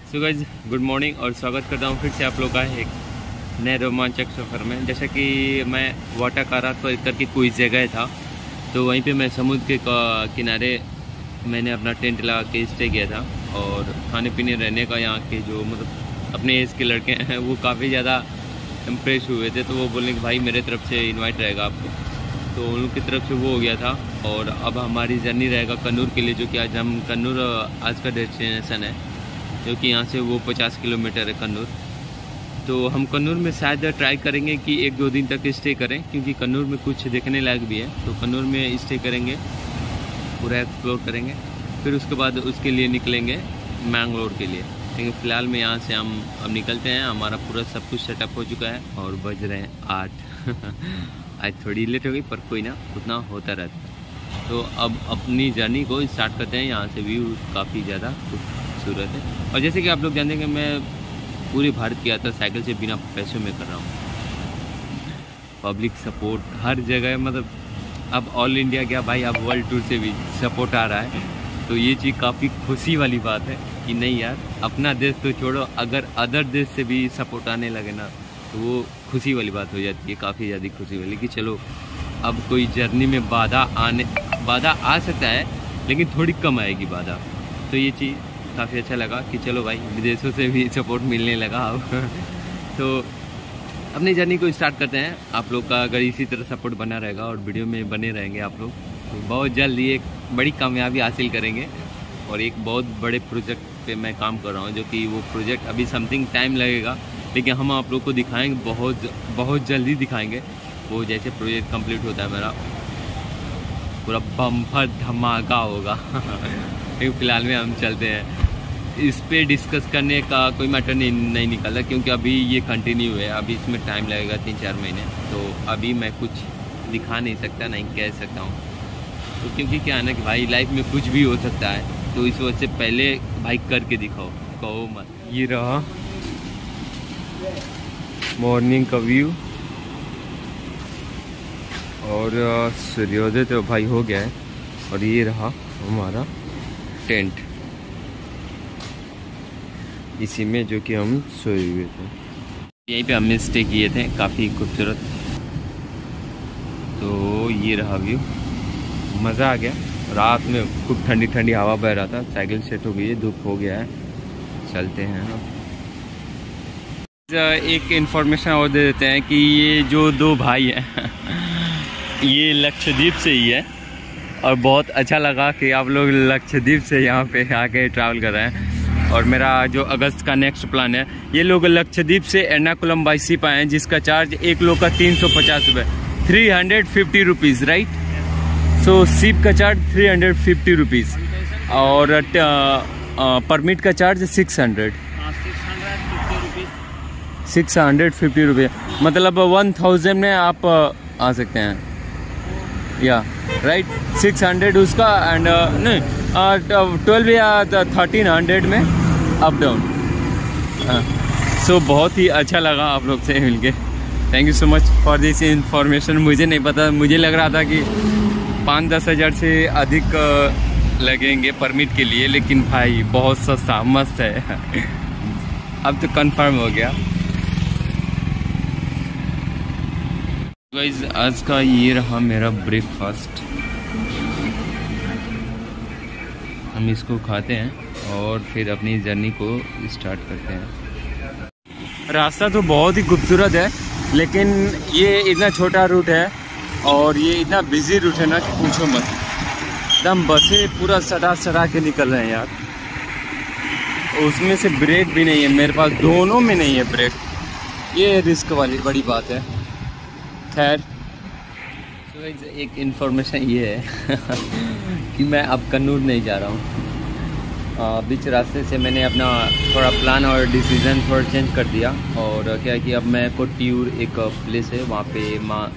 So guys good morning और स्वागत करता हूँ फिर से आप लोग का एक नए रोमांचक सफ़र में। जैसा कि मैं वाटाकारा करके कोई जगह था, तो वहीं पे मैं समुद्र के किनारे मैंने अपना टेंट लगा के स्टे किया था। और खाने पीने रहने का यहाँ के जो मतलब अपने एज के लड़के हैं वो काफ़ी ज़्यादा इम्प्रेस हुए थे, तो वो बोलने कि भाई मेरे तरफ से इन्वाइट रहेगा आपको, तो उनकी तरफ से वो हो गया था। और अब हमारी जर्नी रहेगा कन्नूर के लिए, जो कि आज हम कन्नूर आज का डेस्टिनेशन है, जो कि यहाँ से वो 50 किलोमीटर है कन्नूर। तो हम कन्नूर में शायद ट्राई करेंगे कि 1-2 दिन तक स्टे करें, क्योंकि कन्नूर में कुछ देखने लायक भी है। तो कन्नूर में स्टे करेंगे, पूरा एक्सप्लोर करेंगे, फिर उसके बाद उसके लिए निकलेंगे मैंगलोर के लिए। लेकिन फ़िलहाल में यहाँ से हम अब निकलते हैं। हमारा पूरा सब कुछ सेटअप हो चुका है और बज रहे हैं 8 आज थोड़ी लेट हो गई, पर कोई ना, उतना होता रहता है। तो अब अपनी जर्नी को स्टार्ट करते हैं। यहाँ से व्यू काफ़ी ज़्यादा खूबसूरत है। और जैसे कि आप लोग जानते हैं कि मैं पूरे भारत की यात्रा साइकिल से बिना पैसों में कर रहा हूँ। पब्लिक सपोर्ट हर जगह, मतलब अब ऑल इंडिया क्या भाई, अब वर्ल्ड टूर से भी सपोर्ट आ रहा है। तो ये चीज़ काफ़ी खुशी वाली बात है कि नहीं यार, अपना देश तो छोड़ो, अगर अदर देश से भी सपोर्ट आने लगे ना, तो वो खुशी वाली बात हो जाती है, काफ़ी ज़्यादा खुशी वाली। कि चलो अब कोई जर्नी में बाधा आ सकता है, लेकिन थोड़ी कम आएगी बाधा। तो ये चीज़ काफ़ी अच्छा लगा कि चलो भाई विदेशों से भी सपोर्ट मिलने लगा अब तो अपनी जर्नी को स्टार्ट करते हैं। आप लोग का अगर इसी तरह सपोर्ट बना रहेगा और वीडियो में बने रहेंगे आप लोग, तो बहुत जल्द ये एक बड़ी कामयाबी हासिल करेंगे। और एक बहुत बड़े प्रोजेक्ट पे मैं काम कर रहा हूँ, जो कि वो प्रोजेक्ट अभी समथिंग टाइम लगेगा, लेकिन हम आप लोग को दिखाएंगे, बहुत जल्दी दिखाएंगे। वो जैसे प्रोजेक्ट कंप्लीट होता है मेरा, पूरा बम्पर धमाका होगा लेकिन फ़िलहाल में हम चलते हैं। इस पे डिस्कस करने का कोई मैटर नहीं निकला, क्योंकि अभी ये कंटिन्यू है, अभी इसमें टाइम लगेगा 3-4 महीने। तो अभी मैं कुछ दिखा नहीं सकता, नहीं कह सकता हूँ। तो क्योंकि क्या है ना कि भाई लाइफ में कुछ भी हो सकता है, तो इस वजह से पहले भाई करके दिखाओ, कहो मत। ये रहा मॉर्निंग का व्यू, और सूर्योदय तो भाई हो गया है। और ये रहा हमारा टेंट, इसी में जो कि हम सोए हुए थे। यहीं पे हमने स्टे किए थे, काफ़ी खूबसूरत। तो ये रहा व्यू, मज़ा आ गया। रात में खूब ठंडी ठंडी हवा बह रहा था, साइकिल सेट हो गई है, धूप हो गया है, चलते हैं अब। एक इन्फॉर्मेशन और दे देते हैं कि ये जो 2 भाई हैं ये लक्षद्वीप से ही है, और बहुत अच्छा लगा कि आप लोग लक्षद्वीप से यहाँ पे आके ट्रैवल कर रहे हैं। और मेरा जो अगस्त का नेक्स्ट प्लान है, ये लोग लक्षद्वीप से एर्नाकुलम बाई शिप आए हैं, जिसका चार्ज एक लोग का 350 रुपये, 350 रुपीज़, राइट। सो शिप का चार्ज 350 रुपीज़, और परमिट का चार्ज 650 रुपये, मतलब 1000 में आप आ सकते हैं, या राइट। 600 उसका, एंड नहीं 12 या 1300 में अप डाउन। सो बहुत ही अच्छा लगा आप लोग से मिलके। Thank you so much for this information. मुझे नहीं पता, मुझे लग रहा था कि 5-10 हज़ार से अधिक लगेंगे परमिट के लिए, लेकिन भाई बहुत सस्ता मस्त है अब तो कंफर्म हो गया। गाइस आज का ये रहा मेरा ब्रेकफास्ट, हम इसको खाते हैं और फिर अपनी जर्नी को स्टार्ट करते हैं। रास्ता तो बहुत ही खूबसूरत है, लेकिन ये इतना छोटा रूट है और ये इतना बिजी रूट है ना कि पूछो मत। एकदम बसें पूरा सटा के निकल रहे हैं यार, उसमें से ब्रेक भी नहीं है मेरे पास, दोनों में नहीं है ब्रेक। ये रिस्क वाली बड़ी बात है। खैर तो एक इन्फॉर्मेशन ये है कि मैं अब कन्नूर नहीं जा रहा हूँ। बीच रास्ते से मैंने अपना थोड़ा प्लान और डिसीज़न थोड़ा चेंज कर दिया। और क्या है कि अब मैं कोट्टियूर एक प्लेस है, वहाँ पे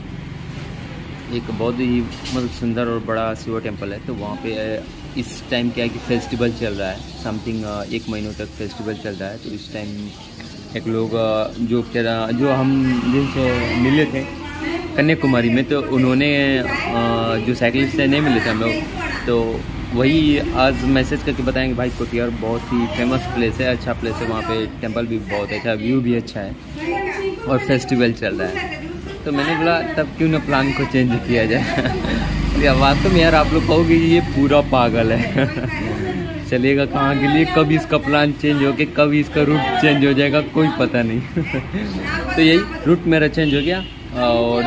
एक बहुत ही मतलब सुंदर और बड़ा शिव टेम्पल है। तो वहाँ पे इस टाइम क्या है कि फेस्टिवल चल रहा है, समथिंग 1 महीनों तक फेस्टिवल चल रहा है। तो इस टाइम एक लोग जो हम जिनसे मिले थे कन्याकुमारी में, तो उन्होंने जो साइकिलिस्ट से नहीं मिले थे हम लोग, तो वही आज मैसेज करके बताएंगे भाई कोटियार बहुत ही फेमस प्लेस है, अच्छा प्लेस है, वहाँ पे टेंपल भी बहुत अच्छा, व्यू भी अच्छा है और फेस्टिवल चल रहा है। तो मैंने बोला तब क्यों ना प्लान को चेंज किया जाए। या वास्तव में यार आप लोग कहोगे ये पूरा पागल है चलेगा कहाँ के लिए, कब इसका प्लान चेंज हो के कब इसका रूट चेंज हो जाएगा कोई पता नहीं तो यही रूट मेरा चेंज हो गया और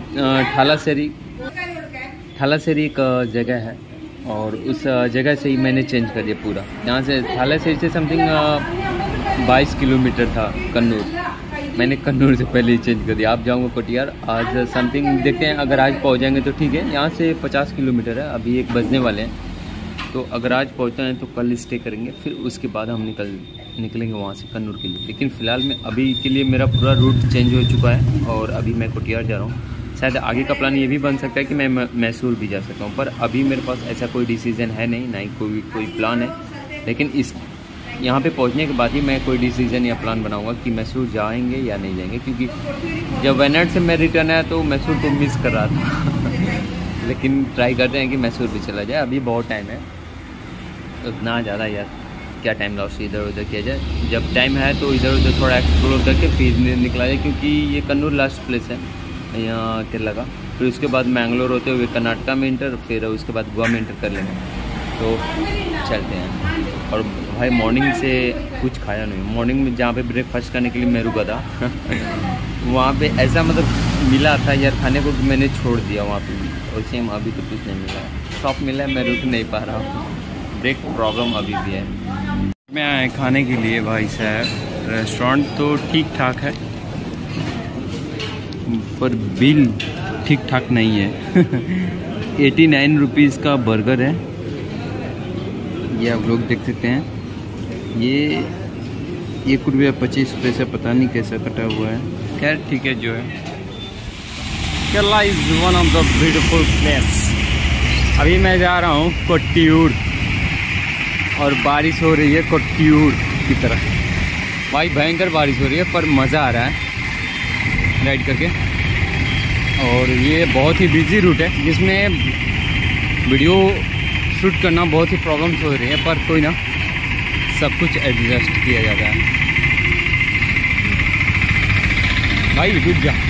थालासेरी एक जगह है और उस जगह से ही मैंने चेंज कर दिया पूरा। यहाँ से थालासेरी से समथिंग 22 किलोमीटर था कन्नूर, मैंने कन्नूर से पहले ही चेंज कर दिया। आप जाऊँगा कोटियार आज समथिंग देखते हैं, अगर आज पहुँच जाएंगे तो ठीक है। यहाँ से 50 किलोमीटर है, अभी 1 बजने वाले हैं, तो अगर आज पहुँचते हैं तो कल स्टे करेंगे, फिर उसके बाद हम निकलेंगे वहाँ से कन्नूर के लिए। लेकिन फ़िलहाल में अभी के लिए मेरा पूरा रूट चेंज हो चुका है और अभी मैं कोटियार जा रहा हूँ। शायद आगे का प्लान ये भी बन सकता है कि मैं मैसूर भी जा सकता हूँ, पर अभी मेरे पास ऐसा कोई डिसीज़न है नहीं, ना ही कोई प्लान है। लेकिन यहाँ पे पहुँचने के बाद ही मैं कोई डिसीज़न या प्लान बनाऊँगा कि मैसूर जाएंगे या नहीं जाएंगे, क्योंकि जब वायनाड से मैं रिटर्न आया तो मैसूर को मिस कर रहा था लेकिन ट्राई करते हैं कि मैसूर भी चला जाए, अभी बहुत टाइम है, उतना ज़्यादा यार क्या टाइम लॉस इधर उधर किया जाए। जब टाइम है तो इधर उधर थोड़ा एक्सप्लोर करके फिर निकला जाए, क्योंकि ये कन्नूर लास्ट प्लेस है यहाँ केरला का। फिर उसके बाद मैंगलोर होते हुए कर्नाटका में इंटर, फिर उसके बाद गोवा में इंटर कर लेंगे, तो चलते हैं। और भाई मॉर्निंग से कुछ खाया नहीं, मॉर्निंग में जहाँ पे ब्रेकफास्ट करने के लिए मैं रुका था वहाँ पे ऐसा मतलब मिला था यार खाने को कि मैंने छोड़ दिया वहाँ पे भी, और सेम अभी तो कुछ नहीं मिला, शॉप मिला है, मैं रुक नहीं पा रहा हूँ, ब्रेक प्रॉब्लम अभी भी है। मैं आया खाने के लिए भाई साहब, रेस्टोरेंट तो ठीक ठाक है पर बिल ठीक ठाक नहीं है 89 रुपीज़ का बर्गर है, ये आप लोग देख सकते हैं। ये 1 रुपया 25 पैसा पता नहीं कैसा कटा हुआ है, खैर ठीक है जो है। Kerala is one of the beautiful place. अभी मैं जा रहा हूँ कोट्टियूर और बारिश हो रही है कोट्टियूर की तरफ, भाई भयंकर बारिश हो रही है पर मज़ा आ रहा है राइड करके। और ये बहुत ही बिजी रूट है जिसमें वीडियो शूट करना बहुत ही प्रॉब्लम्स हो रही है, पर कोई ना, सब कुछ एडजस्ट किया जाता है। भाई रुक जा,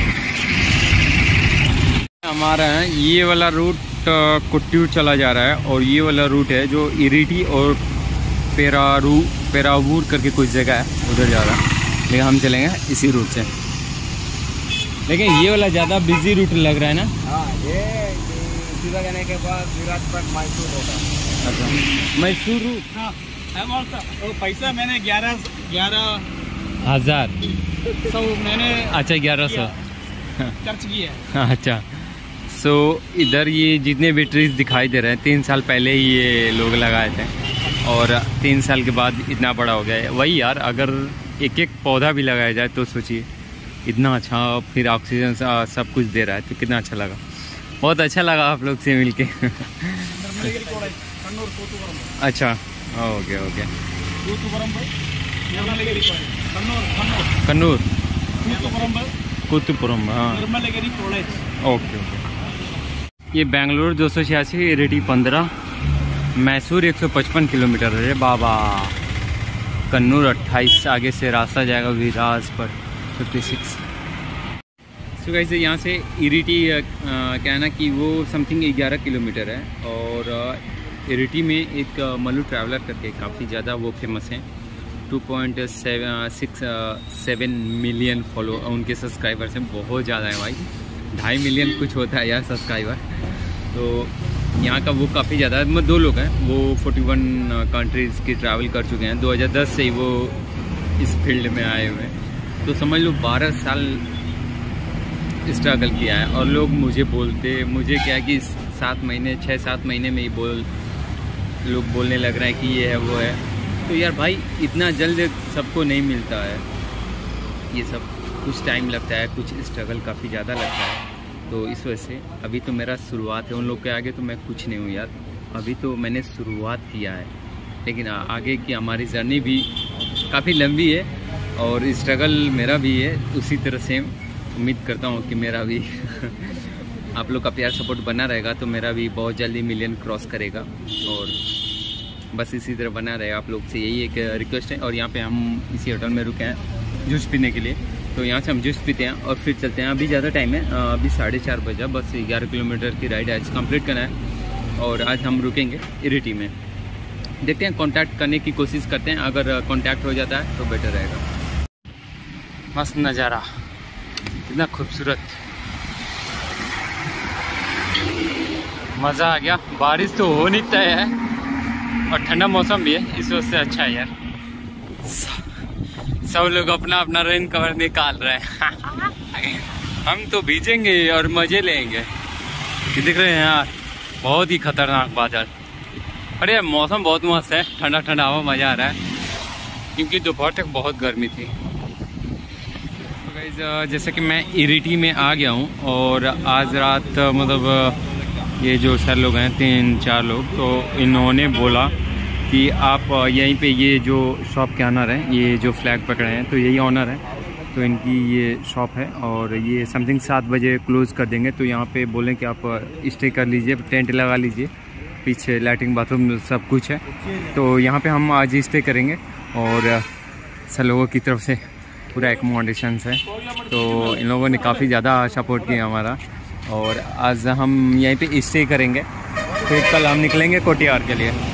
हमारा ये वाला रूट कोट्टियूर चला जा रहा है और ये वाला रूट है जो इरिटी और पेरावूर करके कुछ जगह है उधर जा रहा है, लेकिन हम चलेंगे इसी रूट से। लेकिन ये वाला ज़्यादा बिजी रूट लग रहा है ना? हाँ, ये सीधा जाने के बाद विराटपट मैसूर होगा। अच्छा मैसूर रूट, हाँ पैसा मैंने 11,000 मैंने, अच्छा 1100 खर्च किया। अच्छा सो इधर ये जितने भी ट्रीज दिखाई दे रहे हैं 3 साल पहले ही ये लोग लगाए थे और 3 साल के बाद इतना बड़ा हो गया है। वही यार, अगर एक एक पौधा भी लगाया जाए तो सोचिए इतना अच्छा, फिर ऑक्सीजन सब कुछ दे रहा है, तो कितना अच्छा लगा। बहुत अच्छा लगा आप लोग से मिलके अच्छा ओके ओके, कन्नूर कुतुपुरम, हाँ ओके ओके। ये बेंगलुरु 286, इरिटी 15, मैसूर 155 किलोमीटर है बाबा, कन्नूर 28, आगे से रास्ता जाएगा विराजपेट 56। सो गाइस यहाँ से इरिटी क्या है ना कि वो समथिंग 11 किलोमीटर है, और इरिटी में एक मल्लू ट्रैवलर करके काफ़ी ज़्यादा वो फेमस हैं, 2.67 मिलियन फॉलो उनके सब्सक्राइबर्स हैं, बहुत ज़्यादा है भाई, 2.5 मिलियन कुछ होता है यार सब्सक्राइबर। तो यहाँ का वो काफ़ी ज़्यादा है, मतलब 2 लोग हैं, वो 41 कंट्रीज़ की ट्रैवल कर चुके हैं, 2010 से ही वो इस फील्ड में आए हुए हैं, तो समझ लो 12 साल स्ट्रगल किया है। और लोग मुझे क्या है कि 6-7 महीने में ही लोग बोलने लग रहे हैं कि ये है वो है, तो यार भाई इतना जल्द सबको नहीं मिलता है, ये सब कुछ टाइम लगता है, कुछ स्ट्रगल काफ़ी ज़्यादा लगता है। तो इस वजह से अभी तो मेरा शुरुआत है, उन लोग के आगे तो मैं कुछ नहीं हूँ यार, अभी तो मैंने शुरुआत किया है, लेकिन आगे की हमारी जर्नी भी काफ़ी लंबी है और स्ट्रगल मेरा भी है उसी तरह सेम। उम्मीद करता हूँ कि मेरा भी आप लोग का प्यार सपोर्ट बना रहेगा तो मेरा भी बहुत जल्दी मिलियन क्रॉस करेगा, और बस इसी तरह बना रहेगा। आप लोग से यही एक रिक्वेस्ट है। और यहाँ पे हम इसी होटल में रुके हैं जूस पीने के लिए, तो यहाँ से हम जूस पीते हैं और फिर चलते हैं। अभी ज़्यादा टाइम है, अभी 4:30 बजा, बस 11 किलोमीटर की राइड आज कंप्लीट करना है और आज हम रुकेंगे इरिटी में। देखते हैं, कांटेक्ट करने की कोशिश करते हैं, अगर कांटेक्ट हो जाता है तो बेटर रहेगा। मस्त नज़ारा, कितना खूबसूरत, मज़ा आ गया। बारिश तो हो नहीं तय है और ठंडा मौसम भी है, इस वजह से अच्छा है यार। सब लोग अपना अपना रेन कवर निकाल रहे हैं हम तो भीजेंगे और मज़े लेंगे। ये दिख रहे हैं यार, बहुत ही खतरनाक बादल। अरे मौसम बहुत मस्त है, ठंडा ठंडा हवा, मज़ा आ रहा है, क्योंकि दोपहर तक बहुत गर्मी थी। तो गाइस जैसे कि मैं इरिटी में आ गया हूँ और आज रात मतलब ये जो सर लोग हैं 3-4 लोग, तो इन्होंने बोला कि आप यहीं पे, ये जो शॉप के ऑनर हैं, ये जो फ्लैग पकड़े हैं तो यही ऑनर है, तो इनकी ये शॉप है और ये समथिंग 7 बजे क्लोज़ कर देंगे। तो यहाँ पे बोलें कि आप स्टे कर लीजिए, टेंट लगा लीजिए, पीछे लैट्रिन बाथरूम सब कुछ है, तो यहाँ पे हम आज स्टे करेंगे। और सर लोगों की तरफ से पूरा एकोमोडेशन है, तो इन लोगों ने काफ़ी ज़्यादा सपोर्ट किया हमारा, और आज हम यहीं पे स्टे करेंगे। फिर कल हम निकलेंगे कोटियार के लिए।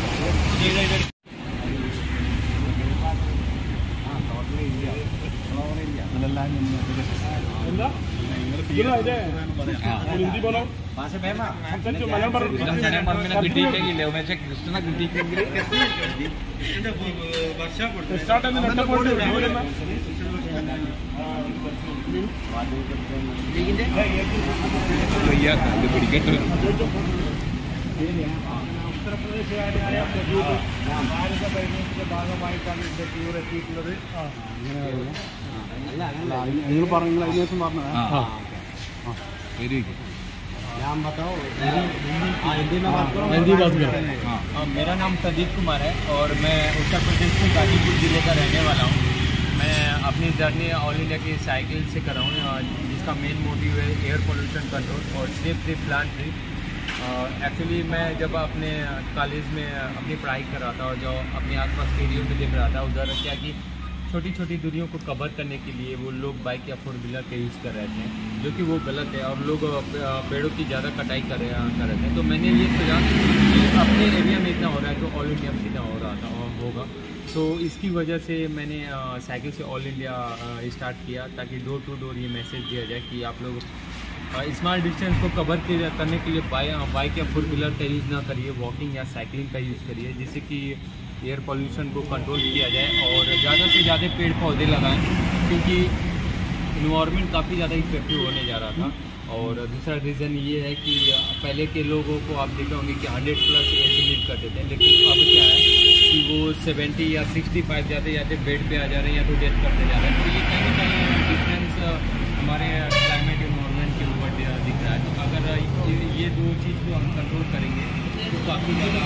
मेरा नाम प्रदीप कुमार है और मैं उत्तर प्रदेश के गाजीपुर ज़िले का रहने वाला हूँ। मैं अपनी जर्नी ऑल इंडिया की साइकिल से कर रहा हूँ, जिसका मेन मोटिव है एयर पोल्यूशन कंट्रोल और safe trip plan trip. Actually मैं जब अपने कॉलेज में अपनी पढ़ाई कर रहा था और जो अपने आसपास एरिया में देख रहा था, उधर क्या कि छोटी छोटी दूरियों को कवर करने के लिए वो लोग बाइक या 4 व्हीलर का यूज़ कर रहे थे, जो कि वो गलत है, और लोग पेड़ों की ज़्यादा कटाई कर रहे थे। तो मैंने ये सोचा कि अपने एरिया में इतना हो रहा है तो ऑल इंडिया में कितना हो रहा था होगा, तो इसकी वजह से मैंने साइकिल से ऑल इंडिया स्टार्ट किया, ताकि डोर टू डोर ये मैसेज दिया जाए कि आप लोग स्मॉल डिस्टेंस को कवर करने के लिए बाइक या 4 व्हीलर का यूज़ ना करिए, वॉकिंग या साइकिलिंग का यूज़ करिए, जिससे कि एयर पोल्यूशन को कंट्रोल किया जाए और ज़्यादा से ज़्यादा पेड़ पौधे लगाएं, क्योंकि इन्वायरमेंट काफ़ी ज़्यादा इफेक्टिव होने जा रहा था। और दूसरा रीज़न ये है कि पहले के लोगों को आप देखे होंगे कि 100+ एज लिव करते थे, लेकिन अब क्या है कि वो 70 या 65 जाते जाते बेड पे आ जा रहे हैं या तो डेथ करते जा रहे हैं। तो ये कहीं ना कहीं डिफरेंस हमारे क्लाइमेट इन्वायरमेंट के ऊपर दिख रहा है। तो अगर ये दो चीज़ को हम कंट्रोल करेंगे तो काफ़ी ज़्यादा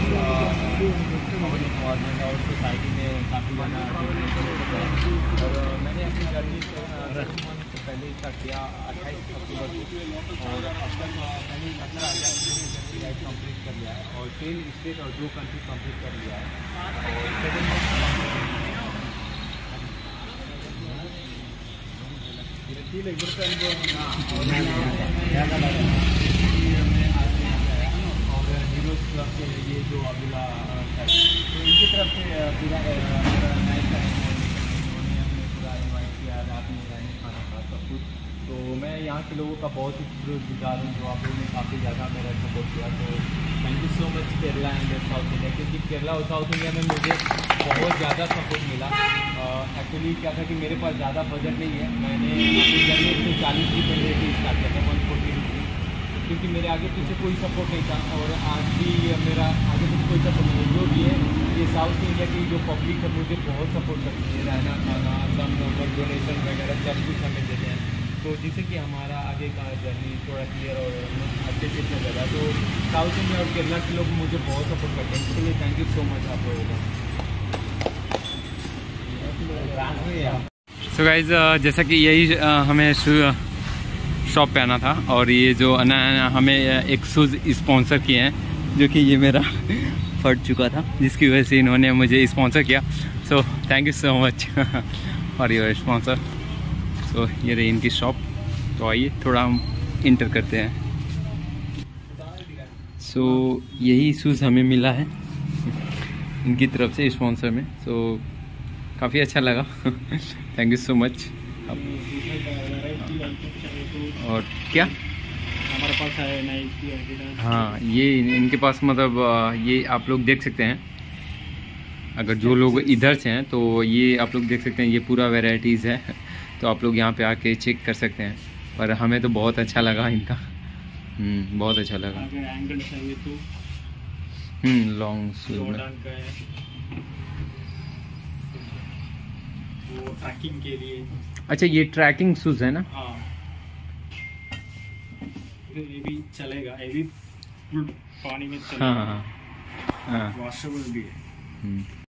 इन्वायरमेंट और सोसाइटी में काफ़ी ज़्यादा और मैंने अपनी जर्नी से पहले स्टार्ट किया 28 अक्टूबर को, और अब तक मैंने 17,000 किलोमीटर की राइड कंप्लीट कर लिया है और 10 स्टेट और 2 कंट्री कंप्लीट कर लिया है। और 7 हीरोज क्लब के लिए जो अगला तो इनकी तरफ से पूरा नाइट का पूरा इन्वाइट किया, रात में रहने खाना था सब कुछ। तो मैं यहाँ के लोगों का बहुत ही शुक्रगुजार हूँ, जो आप लोगों ने काफ़ी ज़्यादा मेरा सपोर्ट किया। तो thank you so much Kerala and south India, क्योंकि केरला और साउथ इंडिया में मुझे बहुत ज़्यादा सपोर्ट मिला। एक्चुअली क्या था कि मेरे पास ज़्यादा बजट नहीं है, मैंने अपनी जर्नी से 40 की पहले से स्टार्ट किया था 140 रुपीज़, क्योंकि मेरे आगे पीछे कोई सपोर्ट नहीं था और आज भी मेरा आगे पीछे कोई सपोर्ट नहीं है। जो भी है ये साउथ इंडिया की जो पब्लिक है मुझे बहुत सपोर्ट करती है, रहना खाना कम नंबर डोनेशन वगैरह सब कुछ हमें देते हैं, तो जिससे कि हमारा आगे का जर्नी थोड़ा क्लियर और अच्छे से चल रहा है। तो साउथ इंडिया और केरला के लोग मुझे बहुत सपोर्ट करते हैं, इसके लिए थैंक यू सो मच आप लोगों का। सो गाइज जैसा कि यही हमें शॉप पे आना था, और ये जो हमें एक शूज़ स्पॉन्सर किए हैं, जो कि ये मेरा फट चुका था, जिसकी वजह से इन्होंने मुझे स्पॉन्सर किया। So thank you so much for your sponsor. So ये रही इनकी शॉप। तो आइए थोड़ा हम इंटर करते हैं। सो यही शूज़ हमें मिला है इनकी तरफ से स्पॉन्सर में। सो काफ़ी अच्छा लगा थैंक यू सो मच। और क्या हमारे पास है नाइकी, हाँ, ये इनके पास मतलब ये आप लोग देख सकते हैं, अगर जो लोग इधर से हैं तो ये आप लोग देख सकते हैं, ये पूरा वैरायटीज़ है। तो आप लोग यहाँ पे आके चेक कर सकते हैं। पर हमें तो बहुत अच्छा लगा इनका, बहुत अच्छा लगा। अगर एंगल चाहिए तो लॉन्ग शूज में वो ट्रैकिंग के लिए। अच्छा, ये ट्रैकिंग शूज़ है ना? हाँ, ये भी चलेगा, ये भी पानी में चलेगा। हाँ, वॉशेबल भी है।